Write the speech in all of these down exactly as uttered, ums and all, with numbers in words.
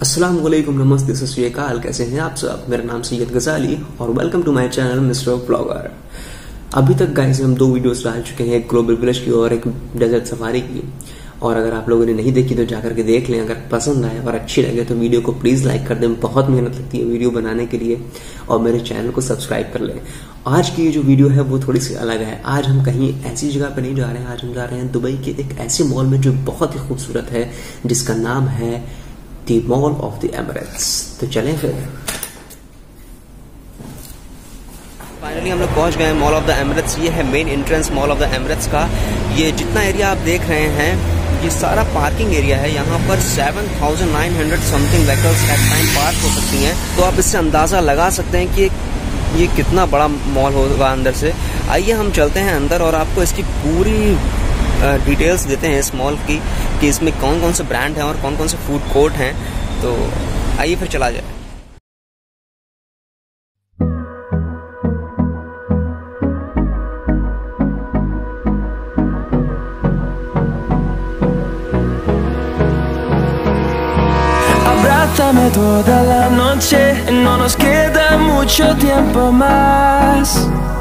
अस्सलाम वालेकुम, नमस्ते, सत श्री अकाल। कैसे हैं आप सब? मेरा नाम सैयद गजाली और welcome to my channel mister vlogger. अभी तक गाइस हम दो वीडियोस डाल चुके हैं, एक ग्लोबल विलेज की और एक डेजर्ट सफारी की। और अगर आप लोगों ने नहीं देखी तो जाकर के देख लें। अगर पसंद आए और अच्छी लगे तो वीडियो को प्लीज लाइक कर दें, बहुत मेहनत लगती है वीडियो बनाने के लिए। और मेरे चैनल को सब्सक्राइब कर लें। आज की ये जो वीडियो है वो थोड़ी सी अलग है। आज हम कहीं ऐसी जगह पर नहीं जा रहे हैं, आज हम जा रहे हैं दुबई के एक ऐसे मॉल में जो बहुत ही खूबसूरत है, जिसका नाम है the mall of the Emirates. तो चलें फिर। फाइनली हम लोग पहुंच गए हैं मॉल ऑफ द एमिरेट्स। ये है main entrance mall of the Emirates का। ये जितना एरिया आप देख रहे हैं ये सारा पार्किंग एरिया है। यहाँ पर seven thousand nine hundred something vehicles at time park हो सकती हैं। तो आप इससे अंदाज़ा लगा सकते हैं कि ये कितना बड़ा मॉल होगा अंदर से। आइए हम चलते हैं अंदर और आपको इसकी पूरी डिटेल्स देते हैं इस मॉल की, कि इसमें कौन कौन से ब्रांड हैं और कौन कौन से फूड कोर्ट हैं। तो आइए फिर चला जाए। Abrázame toda la noche, no nos queda mucho tiempo más।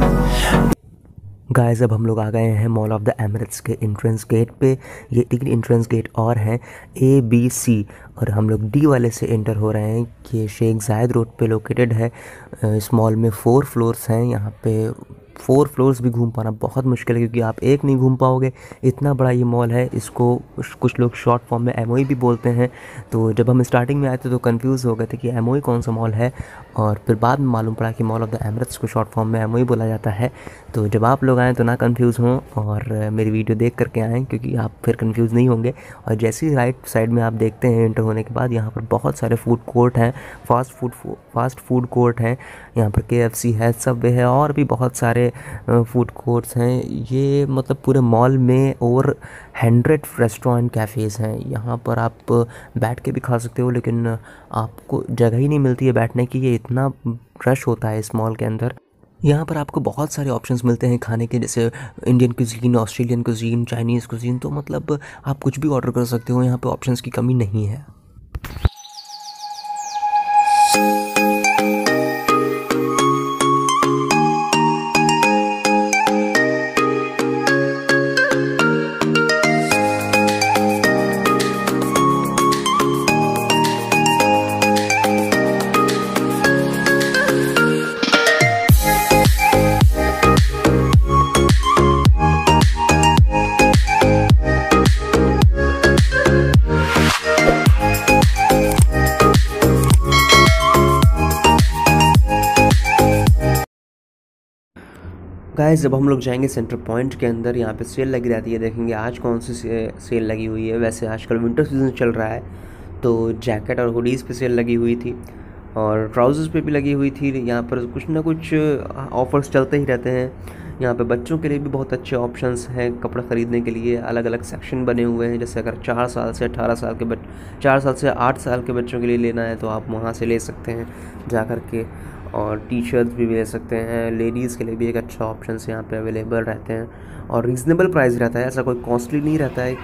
Guys अब हम लोग आ गए हैं मॉल ऑफ द एमिरेट्स के एंट्रेंस गेट पे। ये तीन एंट्रेंस गेट और हैं, ए बी सी, और हम लोग डी वाले से एंटर हो रहे हैं। ये शेख जायद रोड पे लोकेटेड है। इस मॉल में फोर फ्लोर्स हैं। यहाँ पे फोर फ्लोर्स भी घूम पाना बहुत मुश्किल है, क्योंकि आप एक नहीं घूम पाओगे, इतना बड़ा ये मॉल है। इसको कुछ लोग शॉर्ट फॉर्म में एम ओ ई भी बोलते हैं। तो जब हम स्टार्टिंग में आए थे तो कंफ्यूज हो गए थे कि एम ओ ई कौन सा मॉल है, और फिर बाद में मालूम पड़ा कि मॉल ऑफ द एमिरेट्स को शॉर्ट फॉर्म में एम ओ ई बोला जाता है। तो जब आप लोग आएँ तो ना कंफ्यूज हों और मेरी वीडियो देख करके आएँ, क्योंकि आप फिर कंफ्यूज नहीं होंगे। और जैसे ही राइट साइड में आप देखते हैं एंटर होने के बाद, यहाँ पर बहुत सारे फूड कोर्ट हैं, fast food fast food court हैं। यहाँ पर के एफ सी है, सबवे है, और भी बहुत सारे फूड कोर्ट्स हैं। ये मतलब पूरे मॉल में ओवर हंड्रेड रेस्टोरेंट कैफ़ेज़ हैं। यहाँ पर आप बैठ के भी खा सकते हो, लेकिन आपको जगह ही नहीं मिलती है बैठने की। ये इतना रश होता है इस मॉल के अंदर। यहाँ पर आपको बहुत सारे ऑप्शंस मिलते हैं खाने के, जैसे Indian cuisine, Australian cuisine, Chinese cuisine. तो मतलब आप कुछ भी ऑर्डर कर सकते हो, यहाँ पे ऑप्शंस की कमी नहीं है। गाइस जब हम लोग जाएंगे सेंटर पॉइंट के अंदर, यहाँ पे सेल लगी रहती है। देखेंगे आज कौन सी से, सेल लगी हुई है। वैसे आजकल विंटर सीजन चल रहा है, तो जैकेट और हुडीज़ पे सेल लगी हुई थी और ट्राउज़र्स पे भी लगी हुई थी। यहाँ पर कुछ ना कुछ ऑफ़र्स चलते ही रहते हैं। यहाँ पे बच्चों के लिए भी बहुत अच्छे ऑप्शंस हैं कपड़ा ख़रीदने के लिए। अलग अलग सेक्शन बने हुए हैं, जैसे अगर चार साल से अठारह साल के बच चार साल से आठ साल के बच्चों के लिए लेना है तो आप वहाँ से ले सकते हैं जा कर के। और टी शर्ट्स भी ले सकते हैं। लेडीज़ के लिए भी एक अच्छा ऑप्शन यहाँ पे अवेलेबल रहते हैं, और रीज़नेबल प्राइस रहता है, ऐसा कोई कॉस्टली नहीं रहता है।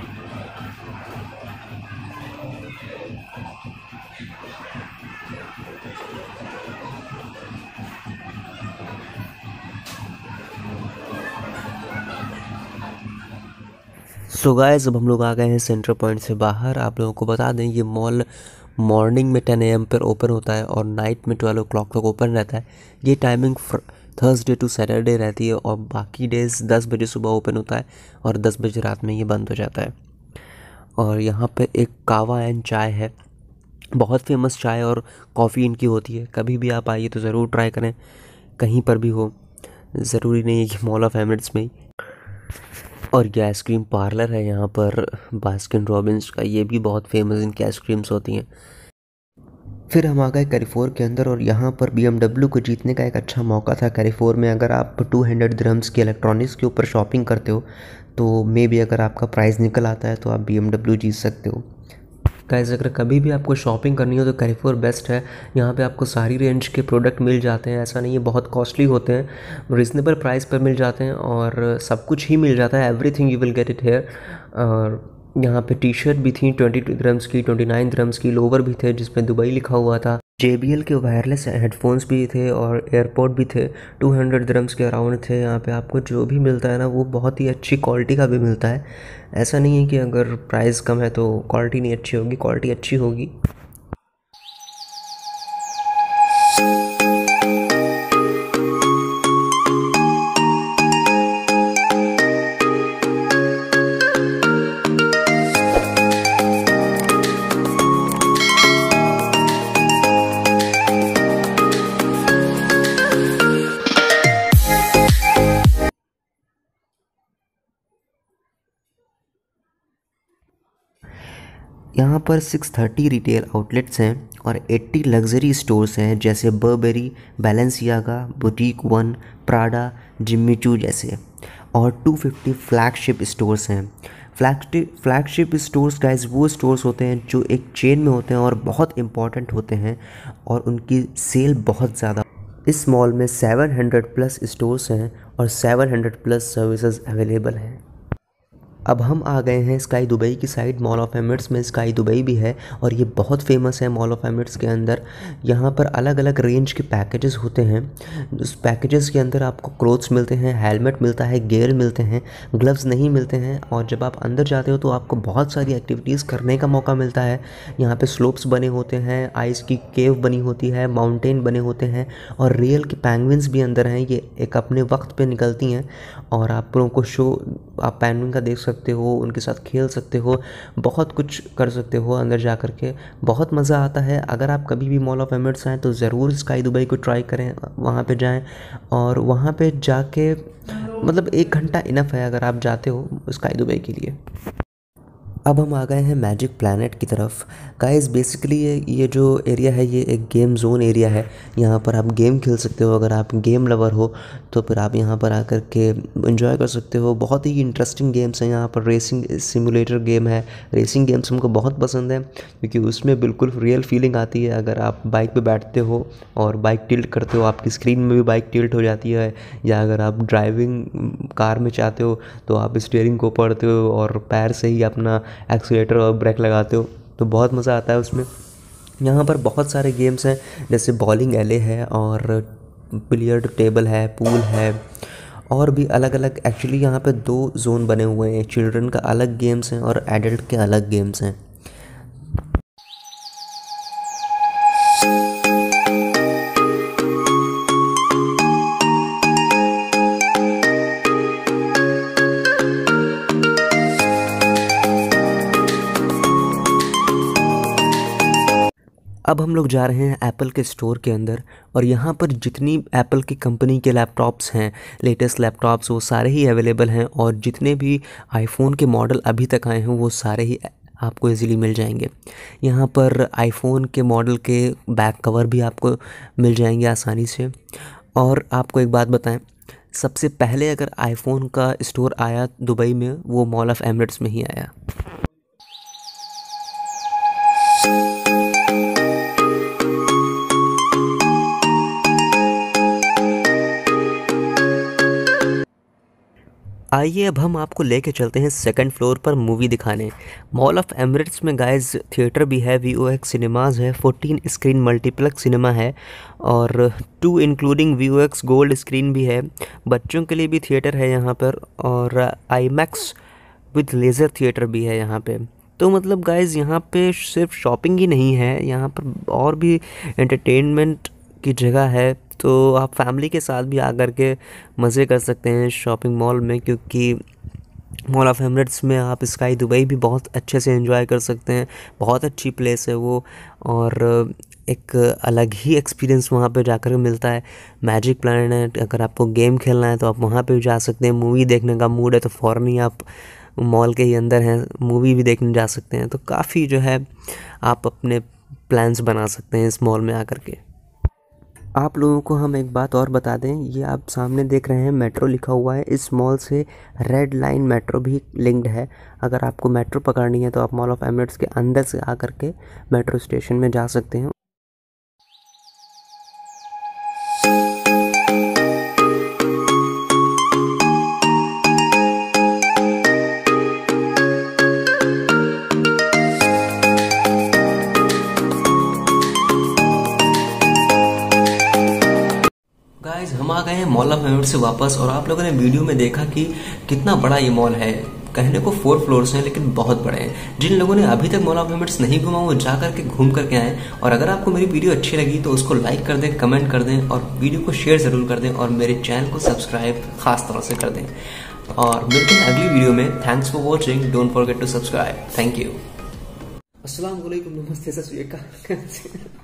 सो गाइस अब हम लोग आ गए हैं सेंटर पॉइंट से बाहर। आप लोगों को बता दें, ये मॉल मॉर्निंग में टेन ए एम पर ओपन होता है और नाइट में ट्वेल्व ओ क्लॉक तक ओपन रहता है। ये टाइमिंग थर्सडे टू सैटरडे रहती है, और बाकी डेज दस बजे सुबह ओपन होता है और दस बजे रात में ये बंद हो जाता है। और यहाँ पे एक कावा एंड चाय है, बहुत फेमस चाय और कॉफ़ी इनकी होती है। कभी भी आप आइए तो ज़रूर ट्राई करें, कहीं पर भी हो, ज़रूरी नहीं है कि मॉल ऑफ एमिरेट्स में ही। और ये आइसक्रीम पार्लर है यहाँ पर बास्किन रॉबिन्स का, ये भी बहुत फेमस इनकी आइसक्रीम्स होती हैं। फिर हम आ गए कैरिफोर के अंदर, और यहाँ पर बी एम डब्ल्यू को जीतने का एक अच्छा मौका था। कैरिफोर में अगर आप टू हंड्रेड दिरहम्स की इलेक्ट्रॉनिक्स के ऊपर शॉपिंग करते हो तो मे बी अगर आपका प्राइस निकल आता है तो आप बी एम डब्ल्यू जीत सकते हो। गाइस अगर कभी भी आपको शॉपिंग करनी हो तो कैरिफोर बेस्ट है। यहाँ पे आपको सारी रेंज के प्रोडक्ट मिल जाते हैं, ऐसा नहीं है बहुत कॉस्टली होते हैं, रिजनेबल प्राइस पर मिल जाते हैं और सब कुछ ही मिल जाता है। Everything you will get it here. और यहाँ पे टी शर्ट भी थी ट्वेंटी टू द्रम्स की, ट्वेंटी नाइन द्रम्स की, लोवर भी थे जिसमें दुबई लिखा हुआ था। जे बी एल के वायरलेस हेडफोन्स भी थे और एयरपोर्ट भी थे, टू हंड्रेड द्रम्स के अराउंड थे। यहाँ पे आपको जो भी मिलता है ना वो बहुत ही अच्छी क्वालिटी का भी मिलता है। ऐसा नहीं है कि अगर प्राइस कम है तो क्वालिटी नहीं अच्छी होगी, क्वालिटी अच्छी होगी। यहाँ पर सिक्स थर्टी रिटेल आउटलेट्स हैं और एट्टी लग्जरी स्टोर्स हैं जैसे Burberry, Balenciaga, boutique one, Prada, Jimmy Choo जैसे, और टू फिफ्टी फ्लैगशिप स्टोर्स हैं। फ्लैगशिप फ्लैगशिप स्टोर्स गाइस वो स्टोर्स होते हैं जो एक चेन में होते हैं और बहुत इंपॉर्टेंट होते हैं और उनकी सेल बहुत ज़्यादा। इस मॉल में सेवन हंड्रेड प्लस स्टोर्स हैं और seven hundred plus services available हैं। अब हम आ गए हैं स्काई दुबई की साइड। मॉल ऑफ एमिरेट्स में स्काई दुबई भी है और ये बहुत फेमस है मॉल ऑफ एमिरेट्स के अंदर। यहाँ पर अलग अलग रेंज के पैकेजेस होते हैं। उस पैकेजेस के अंदर आपको क्लोथ्स मिलते हैं, हेलमेट मिलता है, गियर मिलते हैं, ग्लव्स नहीं मिलते हैं। और जब आप अंदर जाते हो तो आपको बहुत सारी एक्टिविटीज़ करने का मौका मिलता है। यहाँ पर स्लोप्स बने होते हैं, आइस की केव बनी होती है, माउंटेन बने होते हैं और रियल के पेंगुइन्स भी अंदर हैं। ये एक अपने वक्त पर निकलती हैं और आप लोगों को शो आप पेंगुइन का देख सकते हो, उनके साथ खेल सकते हो, बहुत कुछ कर सकते हो अंदर जा कर के। बहुत मज़ा आता है। अगर आप कभी भी मॉल ऑफ एमिरेट्स आएँ तो ज़रूर स्काई दुबई को ट्राई करें, वहाँ पे जाएं और वहाँ पे जाके मतलब एक घंटा इनफ है अगर आप जाते हो स्काई दुबई के लिए। अब हम आ गए हैं मैजिक प्लैनेट की तरफ। गाइस बेसिकली ये ये जो एरिया है ये एक गेम जोन एरिया है। यहाँ पर आप गेम खेल सकते हो। अगर आप गेम लवर हो तो फिर आप यहाँ पर आकर के एंजॉय कर सकते हो। बहुत ही इंटरेस्टिंग गेम्स हैं यहाँ पर। रेसिंग सिमुलेटर गेम है। रेसिंग गेम्स हमको बहुत पसंद है क्योंकि उसमें बिल्कुल रियल फीलिंग आती है। अगर आप बाइक पे बैठते हो और बाइक टिल्ट करते हो, आपकी स्क्रीन में भी बाइक टिल्ट हो जाती है। या अगर आप ड्राइविंग कार में चाहते हो तो आप स्टीयरिंग को पकड़ते हो और पैर से ही अपना एक्सीलेटर और ब्रेक लगाते हो, तो बहुत मज़ा आता है उसमें। यहाँ पर बहुत सारे गेम्स हैं जैसे बॉलिंग एले है और बिलियर्ड टेबल है, पूल है और भी अलग अलग। एक्चुअली यहाँ पे दो जोन बने हुए हैं, चिल्ड्रन का अलग गेम्स हैं और एडल्ट के अलग गेम्स हैं। अब हम लोग जा रहे हैं एप्पल के स्टोर के अंदर और यहाँ पर जितनी एप्पल की कंपनी के लैपटॉप्स हैं, लेटेस्ट लैपटॉप्स, वो सारे ही अवेलेबल हैं और जितने भी आईफोन के मॉडल अभी तक आए हैं वो सारे ही आपको इजीली मिल जाएंगे। यहाँ पर आईफोन के मॉडल के बैक कवर भी आपको मिल जाएंगे आसानी से। और आपको एक बात बताएं, सबसे पहले अगर आईफोन का स्टोर आया दुबई में वो मॉल ऑफ एमिरेट्स में ही आया। आइए अब हम आपको लेके चलते हैं सेकंड फ्लोर पर मूवी दिखाने। मॉल ऑफ एमिरेट्स में गाइस थिएटर भी है, वी ओ एक्स सिनेमाज़ है, फोर्टीन स्क्रीन मल्टीप्लेक्स सिनेमा है और two including V O X gold screen भी है। बच्चों के लिए भी थिएटर है यहाँ पर और IMAX with laser theatre भी है यहाँ पे। तो मतलब गाइस यहाँ पे सिर्फ शॉपिंग ही नहीं है, यहाँ पर और भी एंटरटेनमेंट की जगह है। तो आप फैमिली के साथ भी आकर के मज़े कर सकते हैं शॉपिंग मॉल में, क्योंकि मॉल ऑफ एमिरेट्स में आप स्काई दुबई भी बहुत अच्छे से एंजॉय कर सकते हैं। बहुत अच्छी प्लेस है वो और एक अलग ही एक्सपीरियंस वहाँ पे जाकर मिलता है। मैजिक प्लैनेट, अगर आपको गेम खेलना है तो आप वहाँ पे भी जा सकते हैं। मूवी देखने का मूड है तो फ़ौरन ही आप मॉल के ही अंदर हैं, मूवी भी देखने जा सकते हैं। तो काफ़ी जो है आप अपने प्लान्स बना सकते हैं इस मॉल में आकर के। आप लोगों को हम एक बात और बता दें, ये आप सामने देख रहे हैं मेट्रो लिखा हुआ है। इस मॉल से रेड लाइन मेट्रो भी लिंक्ड है। अगर आपको मेट्रो पकड़नी है तो आप मॉल ऑफ एमिरेट्स के अंदर से आकर के मेट्रो स्टेशन में जा सकते हैं। हैं मॉल ऑफ एमिरेट्स से वापस, और आप लोगों ने वीडियो में देखा कि कितना बड़ा ये मॉल है। कहने को फोर फ्लोर्स हैं लेकिन बहुत बड़े हैं। जिन लोगों ने अभी तक मॉल ऑफ एमिरेट्स नहीं घूमा वो जा करके घूम करके आए। और अगर आपको मेरी वीडियो अच्छी लगी तो उसको लाइक कर दें, कमेंट कर दें और वीडियो को शेयर जरूर कर दें, और मेरे चैनल को सब्सक्राइब खास तरह से कर दें। और मिलते हैं अगली वीडियो में। Thanks for watching, don't forget to subscribe. Thank you. अस्सलाम वालेकुम, नमस्ते, सत श्री अकाल।